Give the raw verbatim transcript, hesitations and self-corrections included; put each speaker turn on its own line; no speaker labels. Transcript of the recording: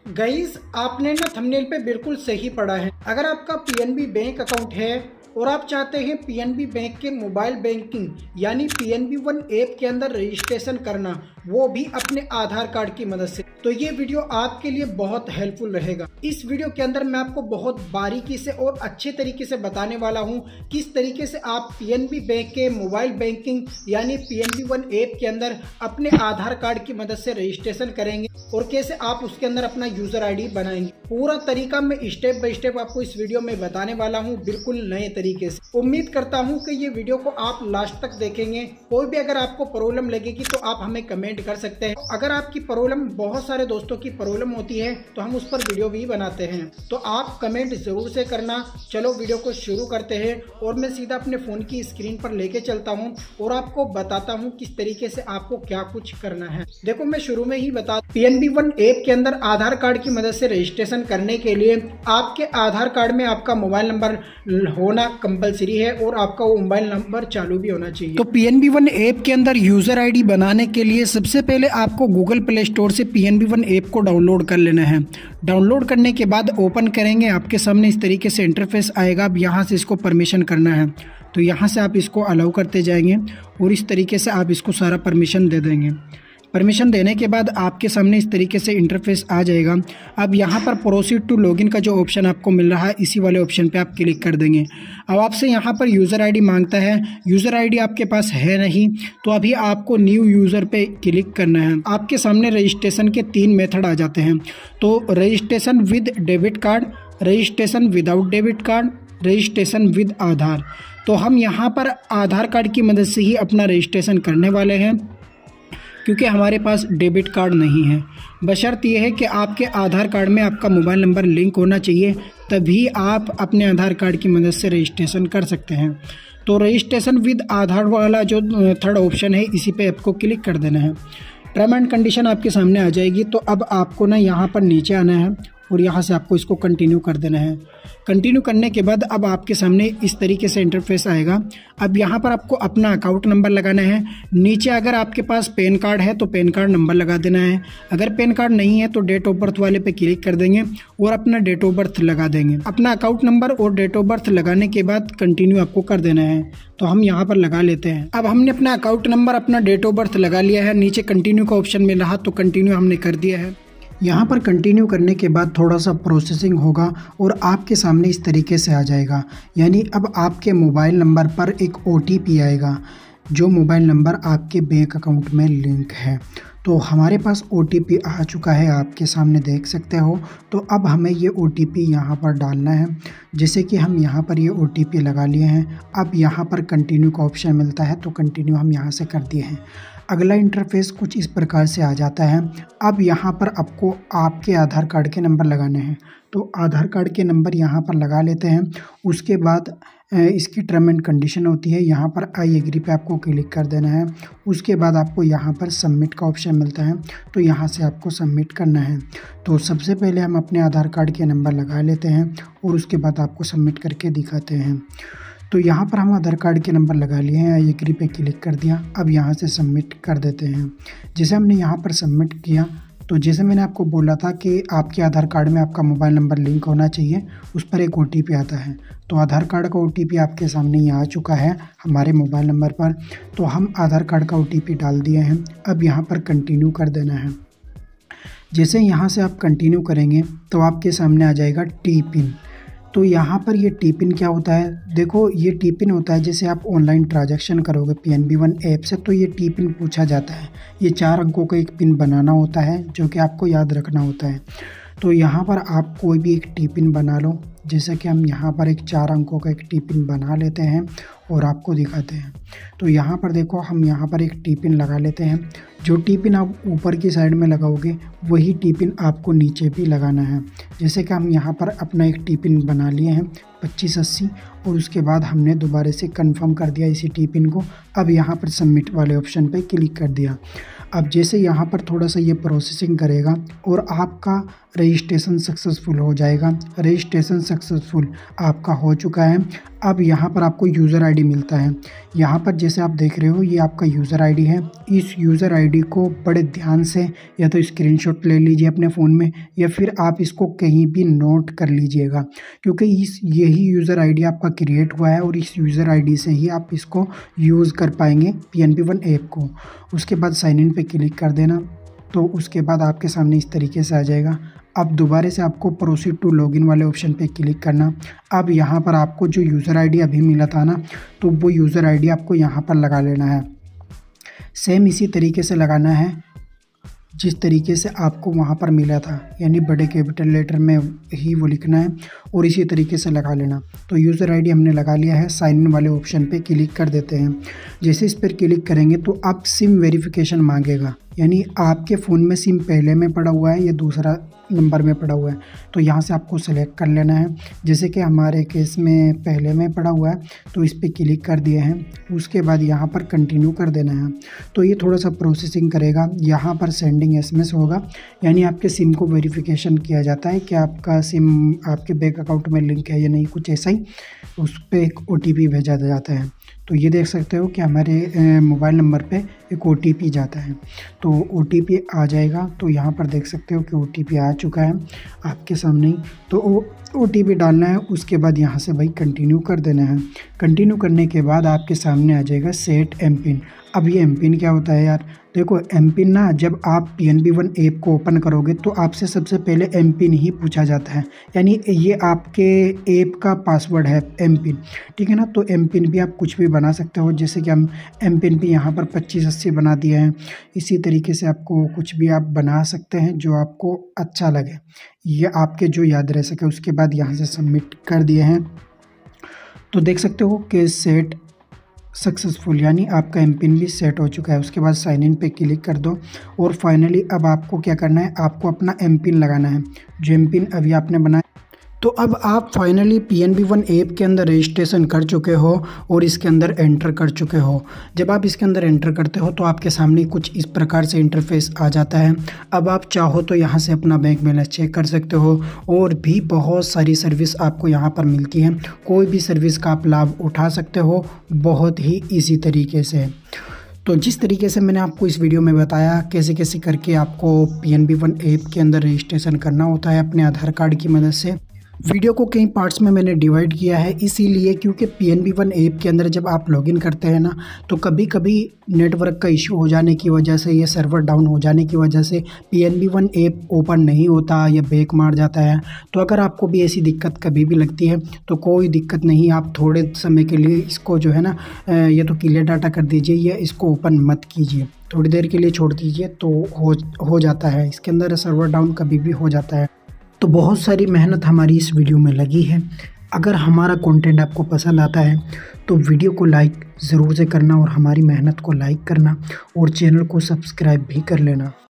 Guys, आपने ना thumbnail पे बिल्कुल सही पढ़ा है। अगर आपका पीएनबी बैंक अकाउंट है और आप चाहते हैं पीएनबी बैंक के मोबाइल बैंकिंग यानी पीएनबी वन ऐप के अंदर रजिस्ट्रेशन करना, वो भी अपने आधार कार्ड की मदद से, तो ये वीडियो आपके लिए बहुत हेल्पफुल रहेगा। इस वीडियो के अंदर मैं आपको बहुत बारीकी से और अच्छे तरीके से बताने वाला हूँ किस तरीके से आप पीएनबी बैंक के मोबाइल बैंकिंग यानी पीएनबी वन ऐप के अंदर अपने आधार कार्ड की मदद से रजिस्ट्रेशन करेंगे और कैसे आप उसके अंदर अपना यूजर आईडी बनाएंगे। पूरा तरीका मैं स्टेप बाय स्टेप आपको इस वीडियो में बताने वाला हूँ, बिल्कुल नए तरीके से। उम्मीद करता हूँ कि ये वीडियो को आप लास्ट तक देखेंगे। कोई भी अगर आपको प्रॉब्लम लगेगी तो आप हमें कमेंट कर सकते हैं। अगर आपकी प्रॉब्लम, बहुत सारे दोस्तों की प्रॉब्लम होती है, तो हम उस पर वीडियो भी बनाते हैं, तो आप कमेंट जरूर से करना। चलो वीडियो को शुरू करते हैं और मैं सीधा अपने फोन की स्क्रीन पर लेके चलता हूँ और आपको बताता हूँ किस तरीके से आपको क्या कुछ करना है। देखो, मैं शुरू में ही बता, पीएनबी वन ऐप के अंदर आधार कार्ड की मदद से रजिस्ट्रेशन करने के लिए आपके आधार कार्ड में आपका मोबाइल नंबर होना कंपलसरी है और आपका वो मोबाइल नंबर चालू भी होना चाहिए। तो पीएनबी वन ऐप के अंदर यूजर आईडी बनाने के लिए सबसे पहले आपको गूगल प्ले स्टोर से पीएनबी वन ऐप को डाउनलोड कर लेना है। डाउनलोड करने के बाद ओपन करेंगे, आपके सामने इस तरीके से इंटरफेस आएगा। अब यहाँ से इसको परमिशन करना है, तो यहाँ से आप इसको अलाउ करते जाएंगे और इस तरीके से आप इसको सारा परमिशन दे देंगे। परमिशन देने के बाद आपके सामने इस तरीके से इंटरफेस आ जाएगा। अब यहाँ पर प्रोसीड टू लॉगिन का जो ऑप्शन आपको मिल रहा है, इसी वाले ऑप्शन पे आप क्लिक कर देंगे। अब आपसे यहाँ पर यूज़र आईडी मांगता है, यूज़र आईडी आपके पास है नहीं, तो अभी आपको न्यू यूज़र पे क्लिक करना है। आपके सामने रजिस्ट्रेशन के तीन मेथड आ जाते हैं, तो registration with debit card, registration without debit card, registration with Aadhaar. तो हम यहाँ पर आधार कार्ड की मदद से ही अपना रजिस्ट्रेशन करने वाले हैं, क्योंकि हमारे पास डेबिट कार्ड नहीं है। बशर्त यह है कि आपके आधार कार्ड में आपका मोबाइल नंबर लिंक होना चाहिए, तभी आप अपने आधार कार्ड की मदद से रजिस्ट्रेशन कर सकते हैं। तो रजिस्ट्रेशन विद आधार वाला जो थर्ड ऑप्शन है, इसी पे आपको क्लिक कर देना है। टर्म एंड कंडीशन आपके सामने आ जाएगी। तो अब आपको ना यहाँ पर नीचे आना है और यहाँ से आपको इसको कंटिन्यू कर देना है। कंटिन्यू करने के बाद अब आपके सामने इस तरीके से इंटरफेस आएगा। अब यहाँ पर आपको अपना अकाउंट नंबर लगाना है। नीचे अगर आपके पास पैन कार्ड है तो पैन कार्ड नंबर लगा देना है। अगर पैन कार्ड नहीं है तो डेट ऑफ बर्थ वाले पे क्लिक कर देंगे और अपना डेट ऑफ बर्थ लगा देंगे। अपना अकाउंट नंबर और डेट ऑफ बर्थ लगाने के बाद कंटिन्यू आपको कर देना है। तो हम यहाँ पर लगा लेते हैं। अब हमने अपना अकाउंट नंबर, अपना डेट ऑफ बर्थ लगा लिया है। नीचे कंटिन्यू का ऑप्शन मिल रहा, तो कंटिन्यू हमने कर दिया है। यहाँ पर कंटिन्यू करने के बाद थोड़ा सा प्रोसेसिंग होगा और आपके सामने इस तरीके से आ जाएगा। यानी अब आपके मोबाइल नंबर पर एक ओटीपी आएगा, जो मोबाइल नंबर आपके बैंक अकाउंट में लिंक है। तो हमारे पास ओटीपी आ चुका है, आपके सामने देख सकते हो। तो अब हमें ये ओटीपी यहाँ पर डालना है। जैसे कि हम यहाँ पर ये ओटीपी लगा लिए हैं। अब यहाँ पर कंटिन्यू का ऑप्शन मिलता है, तो कंटिन्यू हम यहाँ से कर दिए हैं। अगला इंटरफेस कुछ इस प्रकार से आ जाता है। अब यहाँ पर आपको आपके आधार कार्ड के नंबर लगाने हैं, तो आधार कार्ड के नंबर यहाँ पर लगा लेते हैं। उसके बाद इसकी टर्म एंड कंडीशन होती है, यहाँ पर आई एग्री पे आपको क्लिक कर देना है। उसके बाद आपको यहाँ पर सबमिट का ऑप्शन मिलता है, तो यहाँ से आपको सबमिट करना है। तो सबसे पहले हम अपने आधार कार्ड के नंबर लगा लेते हैं और उसके बाद आपको सबमिट करके दिखाते हैं। तो यहाँ पर हम आधार कार्ड के नंबर लगा लिए हैं, आई एग्री पे क्लिक कर दिया। अब यहाँ से सबमिट कर देते हैं। जैसे हमने यहाँ पर सबमिट किया, तो जैसे मैंने आपको बोला था कि आपके आधार कार्ड में आपका मोबाइल नंबर लिंक होना चाहिए, उस पर एक ओटीपी आता है। तो आधार कार्ड का ओटीपी आपके सामने ही आ चुका है हमारे मोबाइल नंबर पर। तो हम आधार कार्ड का ओटीपी डाल दिए हैं। अब यहाँ पर कंटिन्यू कर देना है। जैसे यहाँ से आप कंटिन्यू करेंगे तो आपके सामने आ जाएगा टी पिन। तो यहाँ पर ये टी पिन क्या होता है, देखो ये टी पिन होता है जैसे आप ऑनलाइन ट्रांजैक्शन करोगे पीएनबी वन ऐप से, तो ये टी पिन पूछा जाता है। ये चार अंकों का एक पिन बनाना होता है, जो कि आपको याद रखना होता है। तो यहाँ पर आप कोई भी एक टी पिन बना लो। जैसे कि हम यहाँ पर एक चार अंकों का एक टी पिन बना लेते हैं और आपको दिखाते हैं। तो यहाँ पर देखो, हम यहाँ पर एक टी पिन लगा लेते हैं। जो टी पिन आप ऊपर की साइड में लगाओगे, वही टी पिन आपको नीचे भी लगाना है। जैसे कि हम यहाँ पर अपना एक टी पिन बना लिए हैं पच्चीस अस्सी, और उसके बाद हमने दोबारा से कंफर्म कर दिया इसी टी पिन को। अब यहाँ पर सबमिट वाले ऑप्शन पर क्लिक कर दिया। अब जैसे यहाँ पर थोड़ा सा ये प्रोसेसिंग करेगा और आपका रजिस्ट्रेशन सक्सेसफुल हो जाएगा। रजिस्ट्रेशन सक्सेसफुल आपका हो चुका है। अब यहाँ पर आपको यूज़र आईडी मिलता है। यहाँ पर जैसे आप देख रहे हो ये आपका यूज़र आईडी है। इस यूज़र आईडी को बड़े ध्यान से या तो स्क्रीनशॉट ले लीजिए अपने फ़ोन में या फिर आप इसको कहीं भी नोट कर लीजिएगा, क्योंकि इस यही यूज़र आईडी आपका क्रिएट हुआ है और इस यूज़र आईडी से ही आप इसको यूज़ कर पाएंगे P N B one app को। उसके बाद साइन इन पे क्लिक कर देना। तो उसके बाद आपके सामने इस तरीके से आ जाएगा। अब दोबारा से आपको प्रोसीड टू लॉगिन वाले ऑप्शन पे क्लिक करना। अब यहाँ पर आपको जो यूज़र आईडी अभी मिला था ना, तो वो यूज़र आईडी आपको यहाँ पर लगा लेना है। सेम इसी तरीके से लगाना है जिस तरीके से आपको वहाँ पर मिला था, यानी बड़े कैपिटल लेटर में ही वो लिखना है और इसी तरीके से लगा लेना। तो यूज़र आईडी हमने लगा लिया है। साइन इन वाले ऑप्शन पे क्लिक कर देते हैं। जैसे इस पर क्लिक करेंगे तो आप सिम वेरिफिकेशन मांगेगा, यानी आपके फ़ोन में सिम पहले में पड़ा हुआ है या दूसरा नंबर में पड़ा हुआ है। तो यहाँ से आपको सेलेक्ट कर लेना है। जैसे कि हमारे केस में पहले में पड़ा हुआ है तो इस पर क्लिक कर दिए हैं। उसके बाद यहाँ पर कंटिन्यू कर देना है। तो ये थोड़ा सा प्रोसेसिंग करेगा। यहाँ पर सेंडिंग एसएमएस होगा, यानी आपके सिम को वेरिफिकेशन किया जाता है कि आपका सिम आपके बैंक अकाउंट में लिंक है या नहीं, कुछ ऐसा ही। उस पर एक ओ टी पी भेजा जाता है। तो ये देख सकते हो कि हमारे मोबाइल नंबर पे एक ओ टी पी जाता है। तो ओ टी पी आ जाएगा। तो यहाँ पर देख सकते हो कि ओ टी पी आ चुका है आपके सामने ही। तो ओ टी पी डालना है। उसके बाद यहाँ से भाई कंटिन्यू कर देना है। कंटिन्यू करने के बाद आपके सामने आ जाएगा सेट एम पिन। अब ये एम पिन क्या होता है यार? देखो एम पिन ना, जब आप P N B one app को ओपन करोगे तो आपसे सबसे पहले एम पिन ही पूछा जाता है, यानी ये आपके ऐप का पासवर्ड है एम पिन, ठीक है ना। तो एम पिन भी आप कुछ भी बना सकते हो, जैसे कि हम एम पिन भी यहाँ पर पच्चीस अस्सी बना दिए हैं। इसी तरीके से आपको कुछ भी आप बना सकते हैं जो आपको अच्छा लगे, ये आपके जो याद रह सके। उसके बाद यहाँ से सबमिट कर दिए हैं तो देख सकते हो कि सेट सक्सेसफुल, यानी आपका एम पिन भी सेट हो चुका है। उसके बाद साइन इन पे क्लिक कर दो और फाइनली अब आपको क्या करना है, आपको अपना एम पिन लगाना है, जो एम पिन अभी आपने बनाया। तो अब आप finally P N B one app के अंदर रजिस्ट्रेशन कर चुके हो और इसके अंदर एंटर कर चुके हो। जब आप इसके अंदर एंटर करते हो तो आपके सामने कुछ इस प्रकार से इंटरफेस आ जाता है। अब आप चाहो तो यहाँ से अपना बैंक बैलेंस चेक कर सकते हो और भी बहुत सारी सर्विस आपको यहाँ पर मिलती है। कोई भी सर्विस का आप लाभ उठा सकते हो बहुत ही ईजी तरीके से। तो जिस तरीके से मैंने आपको इस वीडियो में बताया कैसे कैसे करके आपको P N B one app के अंदर रजिस्ट्रेशन करना होता है अपने आधार कार्ड की मदद से, वीडियो को कई पार्ट्स में मैंने डिवाइड किया है, इसीलिए क्योंकि P N B one app के अंदर जब आप लॉगिन करते हैं ना, तो कभी कभी नेटवर्क का इशू हो जाने की वजह से या सर्वर डाउन हो जाने की वजह से P N B one app open नहीं होता या बैक मार जाता है। तो अगर आपको भी ऐसी दिक्कत कभी भी लगती है तो कोई दिक्कत नहीं, आप थोड़े समय के लिए इसको जो है ना या तो क्लियर डाटा कर दीजिए या इसको ओपन मत कीजिए, थोड़ी देर के लिए छोड़ दीजिए तो हो हो जाता है। इसके अंदर सर्वर डाउन कभी भी हो जाता है। तो बहुत सारी मेहनत हमारी इस वीडियो में लगी है। अगर हमारा कंटेंट आपको पसंद आता है तो वीडियो को लाइक ज़रूर से करना और हमारी मेहनत को लाइक करना और चैनल को सब्सक्राइब भी कर लेना।